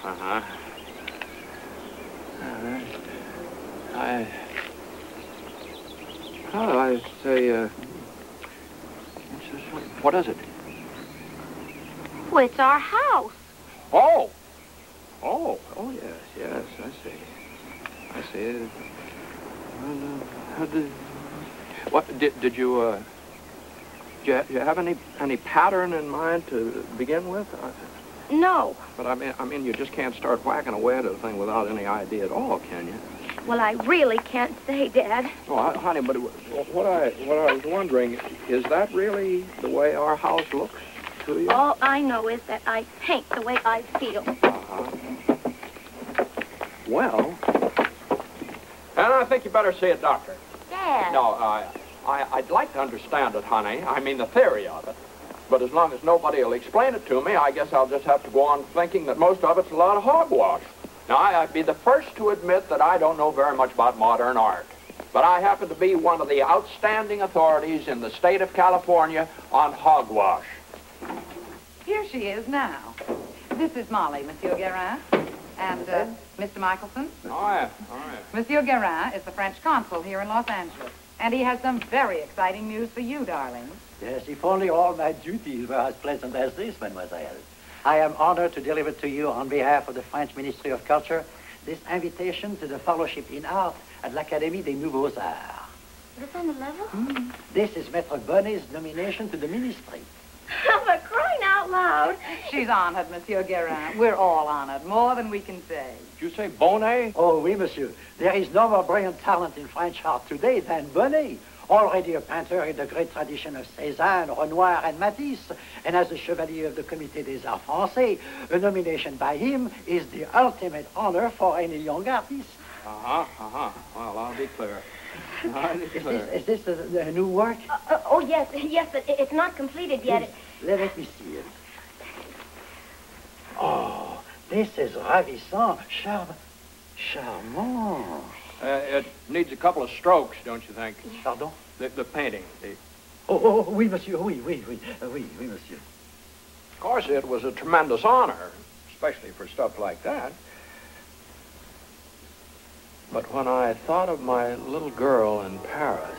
Uh-huh. I say, what is it? Well, it's our house. Oh, yes, I see. What did you have any pattern in mind to begin with? No. But I mean, you just can't start whacking away at a thing without any idea at all, can you? Well, I really can't say, Dad. Oh, honey, but what I was wondering, is that really the way our house looks to you? All I know is that I paint the way I feel. Well, and I think you better see a doctor. Dad. No, I'd like to understand it, honey. I mean, the theory of it. But as long as nobody will explain it to me, I guess I'll just have to go on thinking that most of it's a lot of hogwash. Now, I'd be the first to admit that I don't know very much about modern art. But I happen to be one of the outstanding authorities in the state of California on hogwash. Here she is now. This is Molly, Monsieur Guérin. And Mr. Michelson. Oh, yeah. Monsieur Guérin is the French consul here in Los Angeles. And he has some very exciting news for you, darling. Yes, if only all my duties were as pleasant as this, mademoiselle. I am honored to deliver to you, on behalf of the French Ministry of Culture, this invitation to the fellowship in art at l'Académie des Nouveaux Arts. This on the level? This is Maître Bonnet's nomination to the ministry. For crying out loud. She's honored, Monsieur Guérin. We're all honored, more than we can say. Did you say Bonnet? Oh, oui, monsieur. There is no more brilliant talent in French art today than Bonnet. Already a painter in the great tradition of Cézanne, Renoir, and Matisse, and as a Chevalier of the Comité des Arts Français, a nomination by him is the ultimate honor for any young artist. Well, I'll be clear. Is this the new work? Oh, yes, but it's not completed yet. Let me see it. Oh, this is ravissant, charmant. It needs a couple of strokes, don't you think? Pardon? The painting. Oh, oui, monsieur, oui, monsieur. Of course, it was a tremendous honor, especially for stuff like that. But when I thought of my little girl in Paris...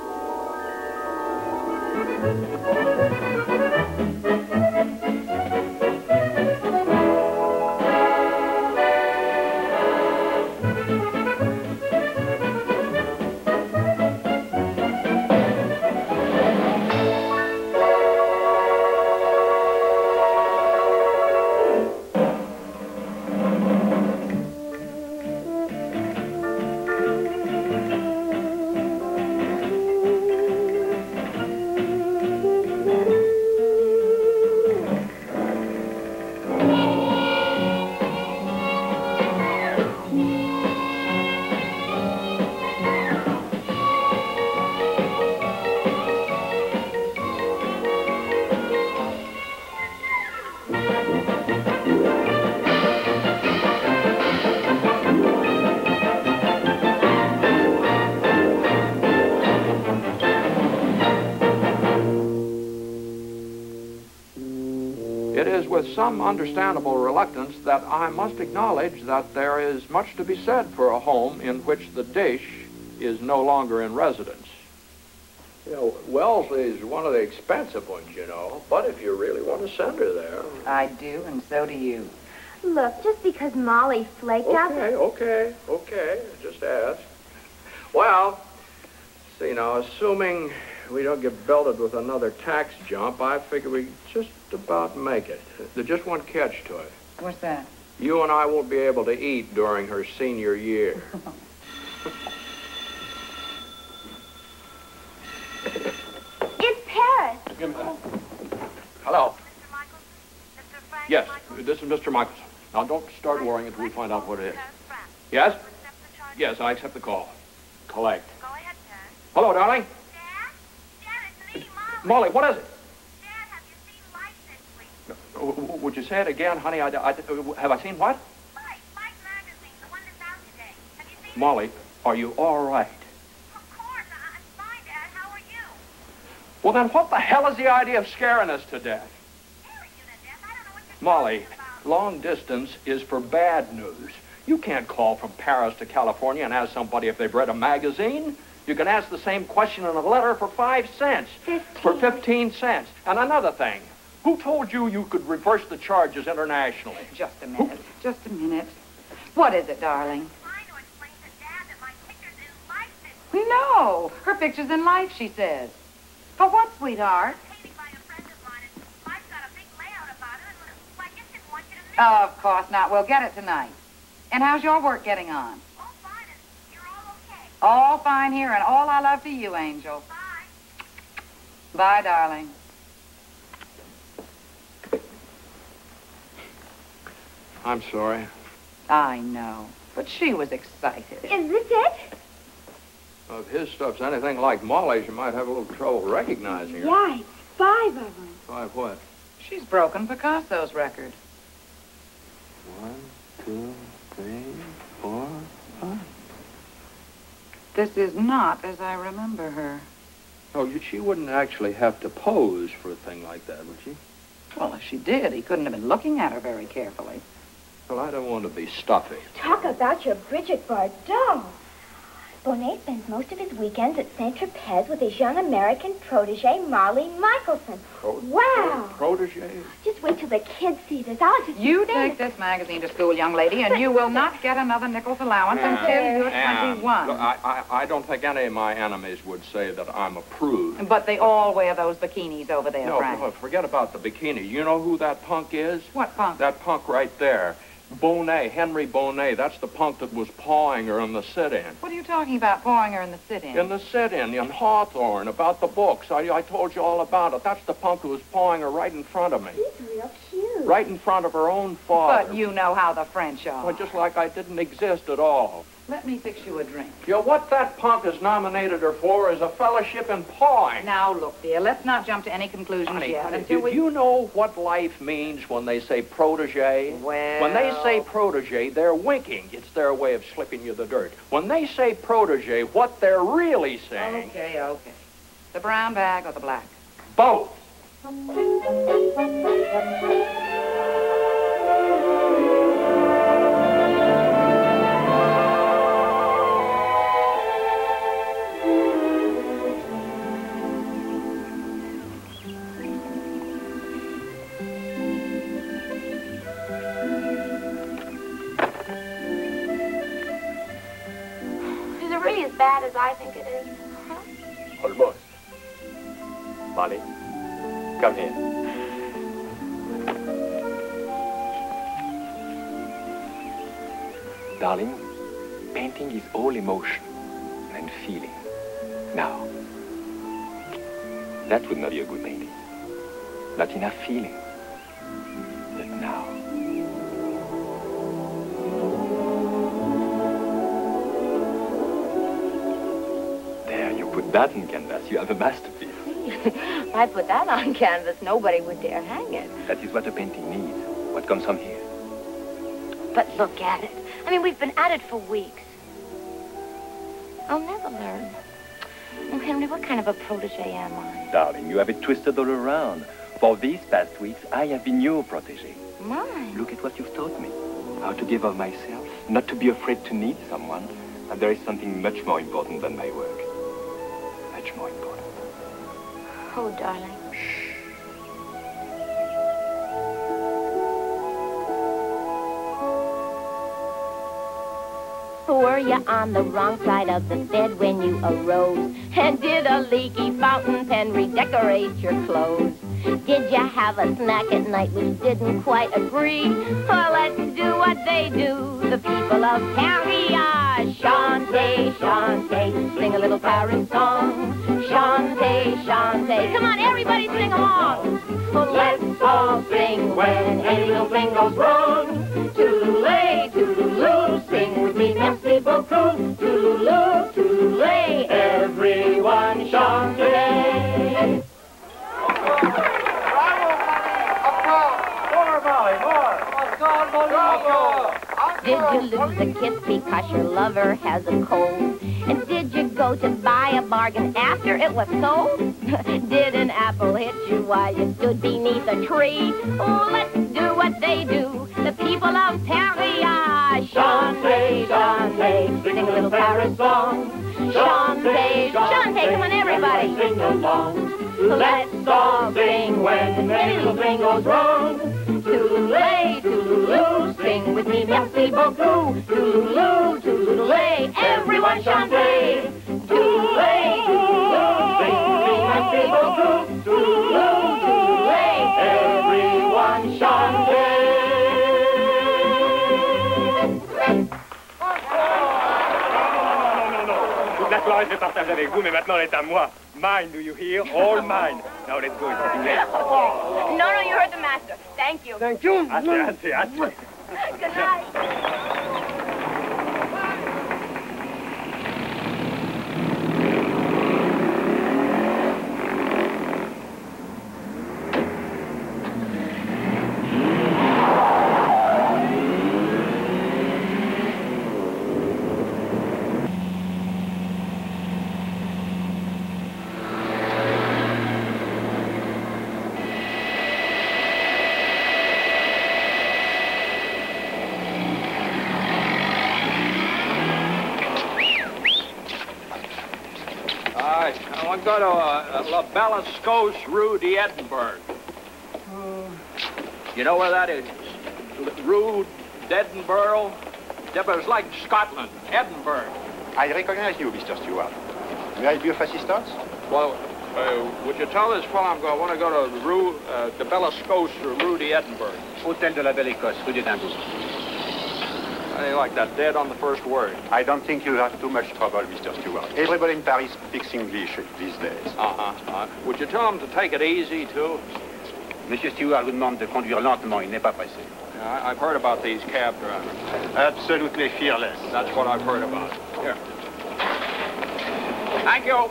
With some understandable reluctance that I must acknowledge that there is much to be said for a home in which the dish is no longer in residence. You know, Wellesley's one of the expensive ones, you know, but if you really want to send her there... I do, and so do you. Look, just because Molly flaked out... Okay, just ask. Well, see now, assuming we don't get belted with another tax jump, I figure we just about make it. There's just one catch to it. What's that? You and I won't be able to eat during her senior year. It's Paris. Give me that. Hello. Mr. Michelson? Mr. Frank Yes, Michelson? this is Mr. Michelson. Now, don't start worrying until we find out what it is. France. Yes? Accept the charge? Yes, I accept the call. Collect. Go ahead, sir. Hello, darling. Dad? Dad, it's me, Molly. Molly, what is it? Dad, have you seen Mike this week? Would you say it again, honey? Have I seen what? Mike magazine, the one that's out today. Have you seen Molly, are you all right? Of course, I'm fine, Dad. How are you? Well, then what the hell is the idea of scaring us to death? Scaring you to death? I don't know what you're Molly, talking about. Long distance is for bad news. You can't call from Paris to California and ask somebody if they've read a magazine. You can ask the same question in a letter for 5 cents. 15. For 15 cents. And another thing, who told you you could reverse the charges internationally? Just a minute. Just a minute. What is it, darling? Trying to explain to Dad that my picture's in Life this No. Her picture's in Life, she says. For what, sweetheart? painting by a friend of mine, and Life's got a big layout about it, and well, I just didn't want you to miss it. Of course not. We'll get it tonight. And how's your work getting on? All fine, and you're all okay. All fine here, and all I love to you, Angel. Bye. Bye, darling. I'm sorry. I know. But she was excited. Is this it? Well, if his stuff's anything like Molly's, you might have a little trouble recognizing her. Yeah, it's 5 of them. 5 what? She's broken Picasso's record. 1, 2, 3, 4, 5. This is not as I remember her. Oh, she wouldn't actually have to pose for a thing like that, would she? Well, if she did, he couldn't have been looking at her very carefully. Well, I don't want to be stuffy. Talk about your Bridget Bardot. Bonet spends most of his weekends at Saint-Tropez with his young American protege, Molly Michelson. Wow. Protege? Just wait till the kids see this. I'll just... You take this magazine to school, young lady, and you will not get another nickel's allowance until you're 21. Look, I don't think any of my enemies would say that I'm a prude. But they all wear those bikinis over there, No, Frank. no, forget about the bikini. You know who that punk is? What punk? That punk right there. Bonet, Henry Bonet. That's the punk that was pawing her in the sit-in. What are you talking about, pouring her in the sit-in? In the sit-in, in Hawthorne, about the books. I told you all about it. That's the punk who was pawing her right in front of me. He's real cute. Right in front of her own father. But you know how the French are. Well, just like I didn't exist at all. Let me fix you a drink. You know, what that punk has nominated her for is a fellowship in pawing. Now, look, dear, let's not jump to any conclusions Honey, yet honey, until do you know what life means when they say protege? Well... When they say protege, they're winking. It's their way of slipping you the dirt. When they say protege, what they're really saying... Okay, okay. The brown bag or the black? Both. Is it really as bad as I think it is? Huh? Almost. Molly, come here. Darling, painting is all emotion and feeling. Now, that would not be a good painting. Not enough feeling. But now. There, you put that on canvas. You have a masterpiece. If I put that on canvas, nobody would dare hang it. That is what a painting needs. What comes from here. But look at it. I mean, we've been at it for weeks. I'll never learn. Oh, Henry, what kind of a protege am I? Darling, you have it twisted all around. For these past weeks, I have been your protege. Mine? Look at what you've taught me. How to give of myself, not to be afraid to need someone. And there is something much more important than my work. Much more important. Oh, darling. Were you on the wrong side of the bed when you arose? And did a leaky fountain pen redecorate your clothes? Did you have a snack at night which didn't quite agree? Well, let's do what they do, the people of Paris. Chante, chante, sing a little Paris song. Chante, chante, come on, everybody sing along. Let's all sing when any little thing goes wrong. Toodaloo, toodaloo, sing with me, merci beaucoup. Toodaloo, toodaloo, everyone chante. More, Molly, more. Did you lose a kiss because your lover has a cold? And did you go to buy a bargain after it was sold? Did an apple hit you while you stood beneath a tree? Oh, let's do what they do, the people of Paris. Chantez, chantez, sing a little Paris song. Chantez, chantez, come on everybody. Sing along. Let's all sing when any little thing goes wrong. Toodaloo, toodaloo, sing with me, merci beaucoup. Toodaloo, toodaloo, everyone chantez. Toodaloo, toodaloo, sing with me, merci beaucoup. Toodaloo, toodaloo, everyone chantez. La soirée, je partage avec vous, mais maintenant, elle est à moi. Mine, do you hear? All mine. Now, let's go. No, no, you heard the master. Thank you. Thank you. Assez. Good night. I want to go to La Belle Scosse Rue d'Edinburgh. You know where that is? Rue d'Edinburgh? It's like Scotland, Edinburgh. I recognize you, Mr. Stewart. May I be of assistance? Well, would you tell this fellow I want to go to Rue de Belle Scosse Rue d'Edinburgh? Hôtel de la Belle Écosse, Rue d'Edimbourg. How do you like that? Dead on the first word. I don't think you have too much trouble, Mr. Stewart. Everybody in Paris speaks English these days. Would you tell him to take it easy, too? Monsieur Stewart vous demande de conduire lentement, il n'est pas pressé. Yeah, I've heard about these cab drivers. Absolutely fearless. That's what I've heard about. Here. Thank you.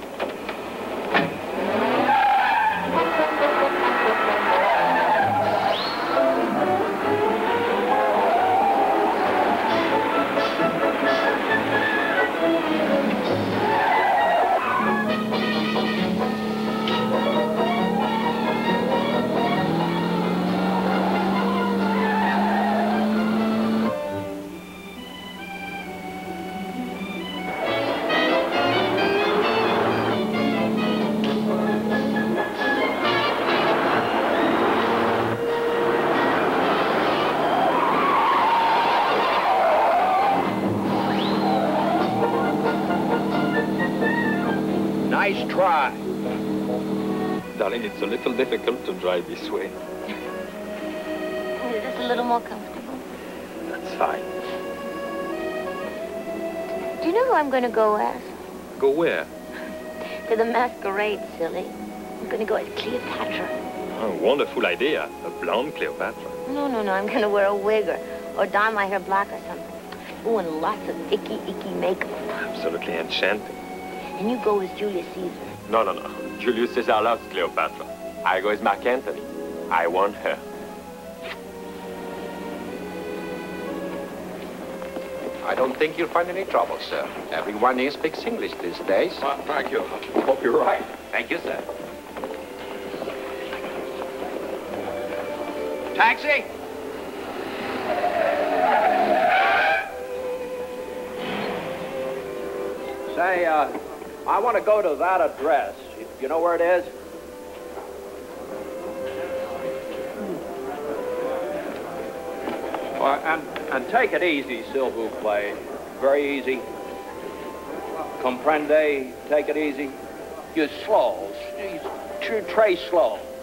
Nice try. Darling, it's a little difficult to drive this way. Is this a little more comfortable? That's fine. Do you know who I'm going to go as? Go where? To the masquerade, silly. I'm going to go as Cleopatra. Oh, wonderful idea. A blonde Cleopatra. No, I'm going to wear a wig or dye my hair black or something. Oh, and lots of icky makeup. Absolutely enchanting. And you go as Julius Caesar. No. Julius Caesar loves Cleopatra. I go as Mark Antony. I want her. I don't think you'll find any trouble, sir. Everyone here speaks English these days. Well, thank you. Hope you're right. Thank you, sir. Taxi! Say, I want to go to that address. You know where it is? And take it easy, s'il vous plaît. Very easy. Comprende? Take it easy. You're slow. Très slow.